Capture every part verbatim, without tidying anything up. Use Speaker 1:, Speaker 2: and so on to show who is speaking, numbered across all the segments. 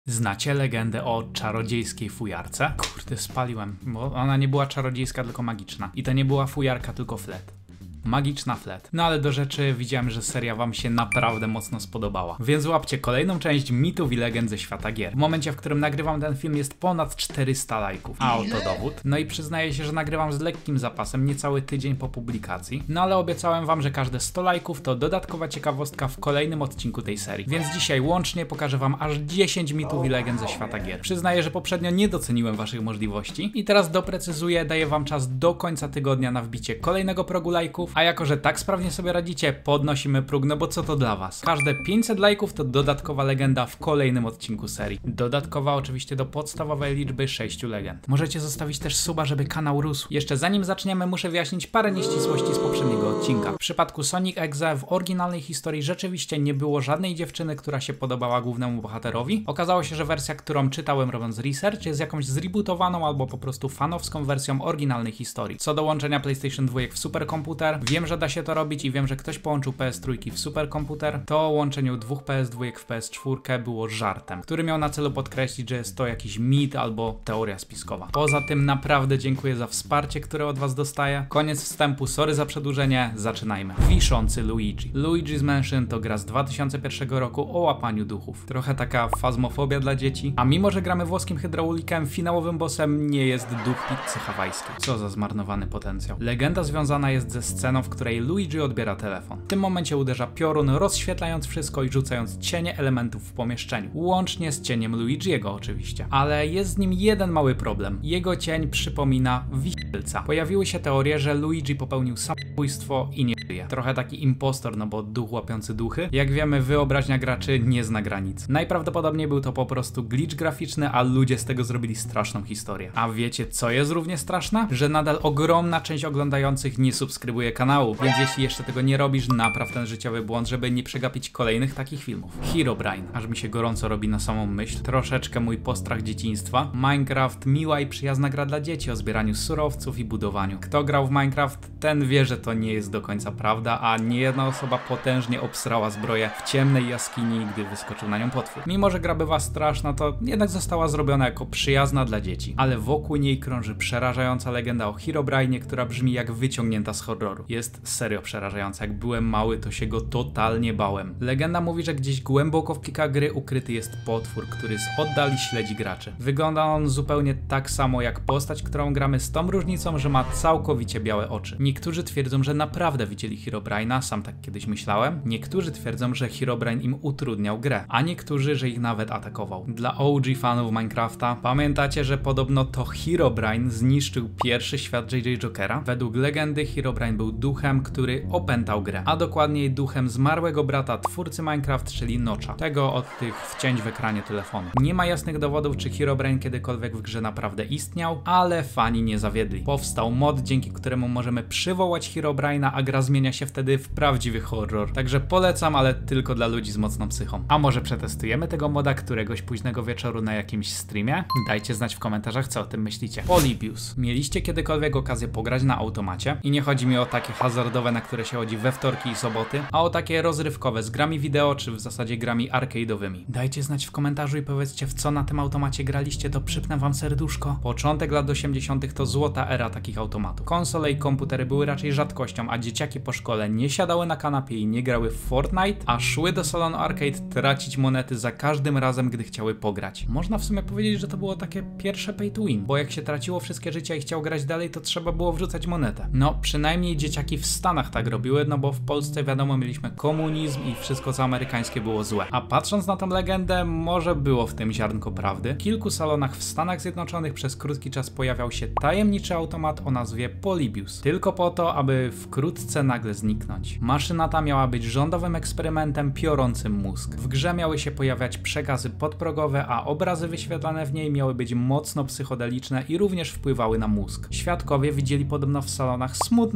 Speaker 1: Znacie legendę o czarodziejskiej fujarce? Kurde, spaliłem, bo ona nie była czarodziejska, tylko magiczna. I to nie była fujarka, tylko flet. Magiczna flet. No ale do rzeczy, widziałem, że seria wam się naprawdę mocno spodobała. Więc łapcie kolejną część mitów i legend ze świata gier. W momencie, w którym nagrywam ten film, jest ponad czterysta lajków. A oto dowód. No i przyznaję się, że nagrywam z lekkim zapasem, niecały tydzień po publikacji. No ale obiecałem wam, że każde sto lajków to dodatkowa ciekawostka w kolejnym odcinku tej serii. Więc dzisiaj łącznie pokażę wam aż dziesięć mitów i legend ze świata gier. Przyznaję, że poprzednio nie doceniłem waszych możliwości. I teraz doprecyzuję, daję wam czas do końca tygodnia na wbicie kolejnego progu lajków. A jako, że tak sprawnie sobie radzicie, podnosimy próg, no bo co to dla was? Każde pięćset lajków to dodatkowa legenda w kolejnym odcinku serii. Dodatkowa oczywiście do podstawowej liczby sześciu legend. Możecie zostawić też suba, żeby kanał rósł. Jeszcze zanim zaczniemy, muszę wyjaśnić parę nieścisłości z poprzedniego odcinka. W przypadku Sonic Exe w oryginalnej historii rzeczywiście nie było żadnej dziewczyny, która się podobała głównemu bohaterowi. Okazało się, że wersja, którą czytałem robiąc research, jest jakąś zrebootowaną albo po prostu fanowską wersją oryginalnej historii. Co do łączenia PlayStation dwa w superkomputer, wiem, że da się to robić i wiem, że ktoś połączył P S trzy w superkomputer, to o łączeniu dwóch P S dwa w P S cztery było żartem, który miał na celu podkreślić, że jest to jakiś mit albo teoria spiskowa. Poza tym naprawdę dziękuję za wsparcie, które od was dostaję. Koniec wstępu, sorry za przedłużenie, zaczynajmy. Wiszący Luigi. Luigi's Mansion to gra z dwa tysiące pierwszego roku o łapaniu duchów. Trochę taka fazmofobia dla dzieci, a mimo, że gramy włoskim hydraulikiem, finałowym bossem nie jest duch pizzy hawajskiej. Co za zmarnowany potencjał. Legenda związana jest ze sceną, w której Luigi odbiera telefon. W tym momencie uderza piorun, rozświetlając wszystko i rzucając cienie elementów w pomieszczeniu. Łącznie z cieniem Luigiego oczywiście. Ale jest z nim jeden mały problem. Jego cień przypomina wisielca. Pojawiły się teorie, że Luigi popełnił samobójstwo i nie żyje. Trochę taki impostor, no bo duch łapiący duchy. Jak wiemy, wyobraźnia graczy nie zna granic. Najprawdopodobniej był to po prostu glitch graficzny, a ludzie z tego zrobili straszną historię. A wiecie, co jest równie straszne? Że nadal ogromna część oglądających nie subskrybuje kanału, więc jeśli jeszcze tego nie robisz, napraw ten życiowy błąd, żeby nie przegapić kolejnych takich filmów. Herobrine. Aż mi się gorąco robi na samą myśl. Troszeczkę mój postrach dzieciństwa. Minecraft, miła i przyjazna gra dla dzieci o zbieraniu surowców i budowaniu. Kto grał w Minecraft, ten wie, że to nie jest do końca prawda, a niejedna osoba potężnie obsrała zbroję w ciemnej jaskini, gdy wyskoczył na nią potwór. Mimo, że gra bywa straszna, to jednak została zrobiona jako przyjazna dla dzieci. Ale wokół niej krąży przerażająca legenda o Herobrine, która brzmi jak wyciągnięta z horroru. Jest serio przerażająca. Jak byłem mały, to się go totalnie bałem. Legenda mówi, że gdzieś głęboko w plikach gry ukryty jest potwór, który z oddali śledzi graczy. Wygląda on zupełnie tak samo jak postać, którą gramy, z tą różnicą, że ma całkowicie białe oczy. Niektórzy twierdzą, że naprawdę widzieli Herobrine'a, sam tak kiedyś myślałem. Niektórzy twierdzą, że Herobrine im utrudniał grę, a niektórzy, że ich nawet atakował. Dla O G fanów Minecrafta, pamiętacie, że podobno to Herobrine zniszczył pierwszy świat J J Jokera? Według legendy Herobrine był duchem, który opętał grę, a dokładniej duchem zmarłego brata twórcy Minecraft, czyli Notcha. Tego od tych wcięć w ekranie telefonu. Nie ma jasnych dowodów, czy Herobrine kiedykolwiek w grze naprawdę istniał, ale fani nie zawiedli. Powstał mod, dzięki któremu możemy przywołać Herobrine'a, a gra zmienia się wtedy w prawdziwy horror. Także polecam, ale tylko dla ludzi z mocną psychą. A może przetestujemy tego moda któregoś późnego wieczoru na jakimś streamie? Dajcie znać w komentarzach, co o tym myślicie. Polybius. Mieliście kiedykolwiek okazję pograć na automacie? I nie chodzi mi o takie hazardowe, na które się chodzi we wtorki i soboty, a o takie rozrywkowe z grami wideo, czy w zasadzie grami arcade'owymi. Dajcie znać w komentarzu i powiedzcie, w co na tym automacie graliście, to przypnę wam serduszko. Początek lat osiemdziesiątych to złota era takich automatów. Konsole i komputery były raczej rzadkością, a dzieciaki po szkole nie siadały na kanapie i nie grały w Fortnite, a szły do salonu arcade tracić monety za każdym razem, gdy chciały pograć. Można w sumie powiedzieć, że to było takie pierwsze pay to win, bo jak się traciło wszystkie życia i chciał grać dalej, to trzeba było wrzucać monetę. No, przynajmniej dzieciaki w Stanach tak robiły, no bo w Polsce wiadomo, mieliśmy komunizm i wszystko co amerykańskie było złe. A patrząc na tą legendę, może było w tym ziarnko prawdy. W kilku salonach w Stanach Zjednoczonych przez krótki czas pojawiał się tajemniczy automat o nazwie Polybius. Tylko po to, aby wkrótce nagle zniknąć. Maszyna ta miała być rządowym eksperymentem piorącym mózg. W grze miały się pojawiać przekazy podprogowe, a obrazy wyświetlane w niej miały być mocno psychodeliczne i również wpływały na mózg. Świadkowie widzieli podobno w salonach smutnych panów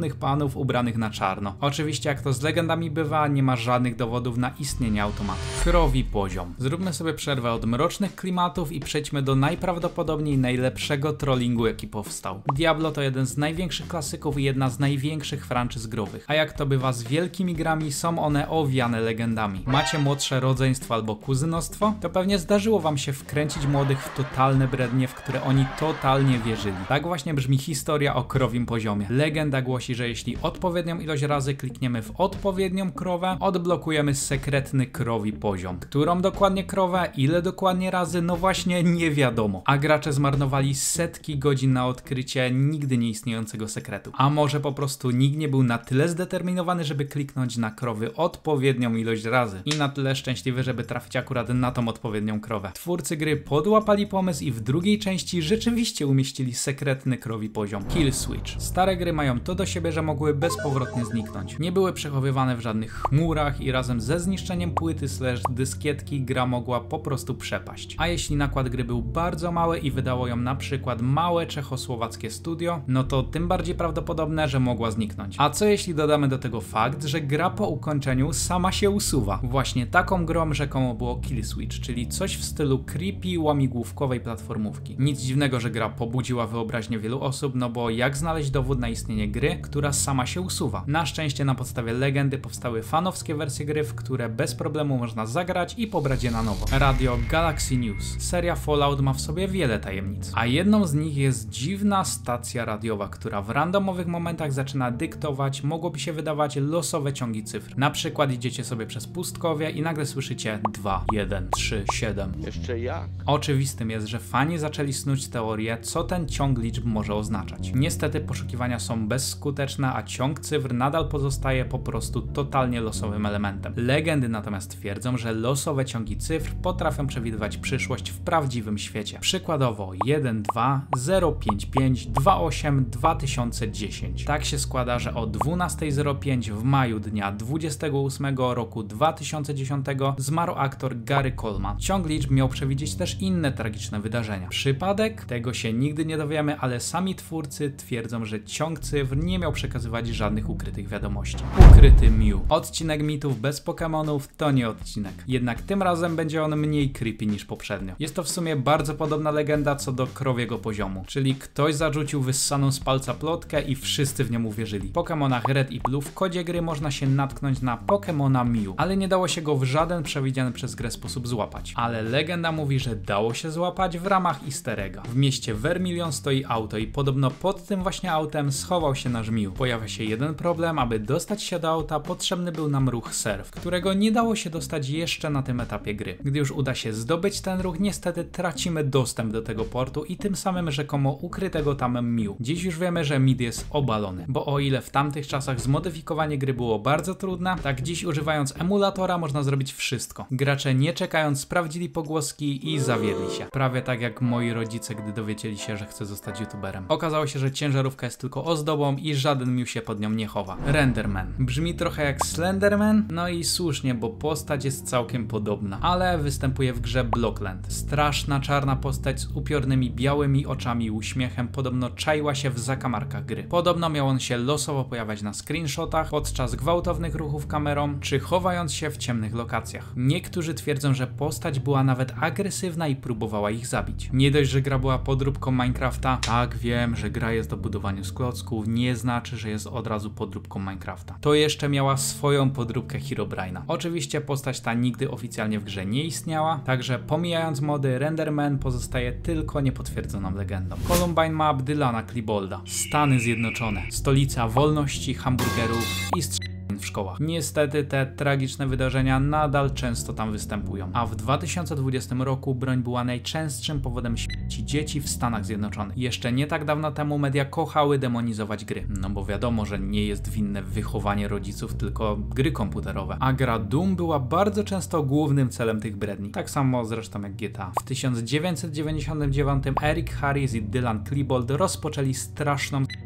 Speaker 1: fanów ubranych na czarno. Oczywiście jak to z legendami bywa, nie ma żadnych dowodów na istnienie automatu. Krowi poziom. Zróbmy sobie przerwę od mrocznych klimatów i przejdźmy do najprawdopodobniej najlepszego trollingu jaki powstał. Diablo to jeden z największych klasyków i jedna z największych franczyz growych. A jak to bywa z wielkimi grami, są one owiane legendami. Macie młodsze rodzeństwo albo kuzynostwo? To pewnie zdarzyło wam się wkręcić młodych w totalne brednie, w które oni totalnie wierzyli. Tak właśnie brzmi historia o krowim poziomie. Legenda głosi, że jeśli odpowiednią ilość razy klikniemy w odpowiednią krowę, odblokujemy sekretny krowi poziom. Którą dokładnie krowę, ile dokładnie razy, no właśnie nie wiadomo. A gracze zmarnowali setki godzin na odkrycie nigdy nieistniejącego sekretu. A może po prostu nikt nie był na tyle zdeterminowany, żeby kliknąć na krowy odpowiednią ilość razy i na tyle szczęśliwy, żeby trafić akurat na tą odpowiednią krowę. Twórcy gry podłapali pomysł i w drugiej części rzeczywiście umieścili sekretny krowi poziom. Kill Switch. Stare gry mają to do siebie, że mogły bezpowrotnie zniknąć. Nie były przechowywane w żadnych chmurach i razem ze zniszczeniem płyty slash dyskietki gra mogła po prostu przepaść. A jeśli nakład gry był bardzo mały i wydało ją na przykład małe czechosłowackie studio, no to tym bardziej prawdopodobne, że mogła zniknąć. A co jeśli dodamy do tego fakt, że gra po ukończeniu sama się usuwa? Właśnie taką grą rzekomo było Kill Switch, czyli coś w stylu creepy, łamigłówkowej platformówki. Nic dziwnego, że gra pobudziła wyobraźnię wielu osób, no bo jak znaleźć dowód na istnienie gry, która sama się usuwa? Na szczęście na podstawie legendy powstały fanowskie wersje gry, w które bez problemu można zagrać i pobrać je na nowo. Radio Galaxy News. Seria Fallout ma w sobie wiele tajemnic, a jedną z nich jest dziwna stacja radiowa, która w randomowych momentach zaczyna dyktować, mogłoby się wydawać, losowe ciągi cyfr. Na przykład idziecie sobie przez pustkowie i nagle słyszycie dwa, jeden, trzy, siedem.
Speaker 2: Jeszcze jak?
Speaker 1: Oczywistym jest, że fani zaczęli snuć teorię, co ten ciąg liczb może oznaczać. Niestety poszukiwania są bezskuteczne, a ciąg cyfr nadal pozostaje po prostu totalnie losowym elementem. Legendy natomiast twierdzą, że losowe ciągi cyfr potrafią przewidywać przyszłość w prawdziwym świecie. Przykładowo jeden, dwa, zero, pięć, pięć, dwa, osiem, dwa tysiące dziesięć. Tak się składa, że o dwunasta zero pięć w maju dnia dwudziestego ósmego roku dwa tysiące dziesiątego zmarł aktor Gary Coleman. Ciąg liczb miał przewidzieć też inne tragiczne wydarzenia. Przypadek? Tego się nigdy nie dowiemy, ale sami twórcy twierdzą, że ciąg cyfr nie miał przekazywać żadnych ukrytych wiadomości. Ukryty Mew. Odcinek mitów bez Pokemonów to nie odcinek. Jednak tym razem będzie on mniej creepy niż poprzednio. Jest to w sumie bardzo podobna legenda co do krowiego poziomu, czyli ktoś zarzucił wyssaną z palca plotkę i wszyscy w nią uwierzyli. W Pokemonach Red i Blue w kodzie gry można się natknąć na Pokemona Mew, ale nie dało się go w żaden przewidziany przez grę sposób złapać. Ale legenda mówi, że dało się złapać w ramach easter egga. W mieście Vermilion stoi auto i podobno pod tym właśnie autem schował się nasz Mew. Pojawia się jeden problem, aby dostać się do auta potrzebny był nam ruch surf, którego nie dało się dostać jeszcze na tym etapie gry. Gdy już uda się zdobyć ten ruch, niestety tracimy dostęp do tego portu i tym samym rzekomo ukrytego tam Mew. Dziś już wiemy, że Mid jest obalony, bo o ile w tamtych czasach zmodyfikowanie gry było bardzo trudne, tak dziś używając emulatora można zrobić wszystko. Gracze nie czekając sprawdzili pogłoski i zawiedli się. Prawie tak jak moi rodzice, gdy dowiedzieli się, że chcę zostać youtuberem. Okazało się, że ciężarówka jest tylko ozdobą i żaden Mew się pod nią nie chowa. Renderman. Brzmi trochę jak Slenderman? No i słusznie, bo postać jest całkiem podobna, ale występuje w grze Blockland. Straszna czarna postać z upiornymi białymi oczami i uśmiechem podobno czaiła się w zakamarkach gry. Podobno miał on się losowo pojawiać na screenshotach, podczas gwałtownych ruchów kamerą, czy chowając się w ciemnych lokacjach. Niektórzy twierdzą, że postać była nawet agresywna i próbowała ich zabić. Nie dość, że gra była podróbką Minecrafta, tak wiem, że gra jest o budowaniu z klocków, nie znaczy, że jest od razu podróbką Minecrafta. To jeszcze miała swoją podróbkę Herobrine'a. Oczywiście postać ta nigdy oficjalnie w grze nie istniała, także pomijając mody, Renderman pozostaje tylko niepotwierdzoną legendą. Columbine ma Dylana Kleboalda. Stany Zjednoczone. Stolica wolności, hamburgerów i strzelania w szkołach. Niestety te tragiczne wydarzenia nadal często tam występują, a w dwa tysiące dwudziestym roku broń była najczęstszym powodem śmierci dzieci w Stanach Zjednoczonych. Jeszcze nie tak dawno temu media kochały demonizować gry, no bo wiadomo, że nie jest winne wychowanie rodziców, tylko gry komputerowe. A gra Doom była bardzo często głównym celem tych bredni. Tak samo zresztą jak G T A. W tysiąc dziewięćset dziewięćdziesiątym dziewiątym Eric Harris i Dylan Kleboald rozpoczęli straszną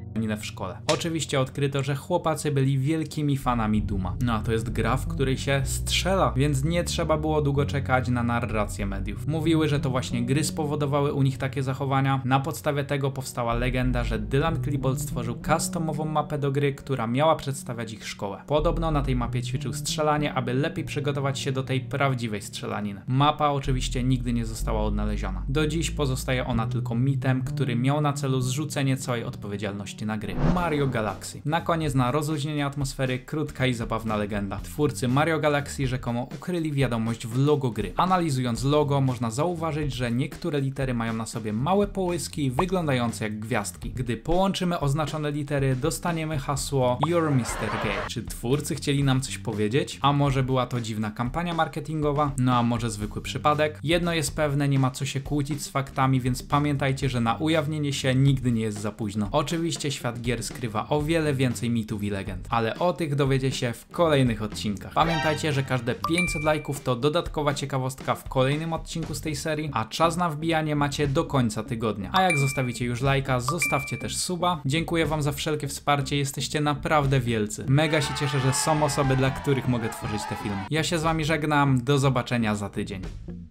Speaker 1: w szkole. Oczywiście odkryto, że chłopacy byli wielkimi fanami Dooma. No a to jest gra, w której się strzela, więc nie trzeba było długo czekać na narrację mediów. Mówiły, że to właśnie gry spowodowały u nich takie zachowania. Na podstawie tego powstała legenda, że Dylan Klebold stworzył customową mapę do gry, która miała przedstawiać ich szkołę. Podobno na tej mapie ćwiczył strzelanie, aby lepiej przygotować się do tej prawdziwej strzelaniny. Mapa oczywiście nigdy nie została odnaleziona. Do dziś pozostaje ona tylko mitem, który miał na celu zrzucenie całej odpowiedzialności na gry. Mario Galaxy. Na koniec, na rozluźnienie atmosfery, krótka i zabawna legenda. Twórcy Mario Galaxy rzekomo ukryli wiadomość w logo gry. Analizując logo, można zauważyć, że niektóre litery mają na sobie małe połyski wyglądające jak gwiazdki. Gdy połączymy oznaczone litery, dostaniemy hasło You're mister Gay. Czy twórcy chcieli nam coś powiedzieć? A może była to dziwna kampania marketingowa? No a może zwykły przypadek? Jedno jest pewne, nie ma co się kłócić z faktami, więc pamiętajcie, że na ujawnienie się nigdy nie jest za późno. Oczywiście świat gier skrywa o wiele więcej mitów i legend, ale o tych dowiecie się w kolejnych odcinkach. Pamiętajcie, że każde pięćset lajków to dodatkowa ciekawostka w kolejnym odcinku z tej serii, a czas na wbijanie macie do końca tygodnia. A jak zostawicie już lajka, zostawcie też suba. Dziękuję wam za wszelkie wsparcie, jesteście naprawdę wielcy. Mega się cieszę, że są osoby, dla których mogę tworzyć te filmy. Ja się z wami żegnam, do zobaczenia za tydzień.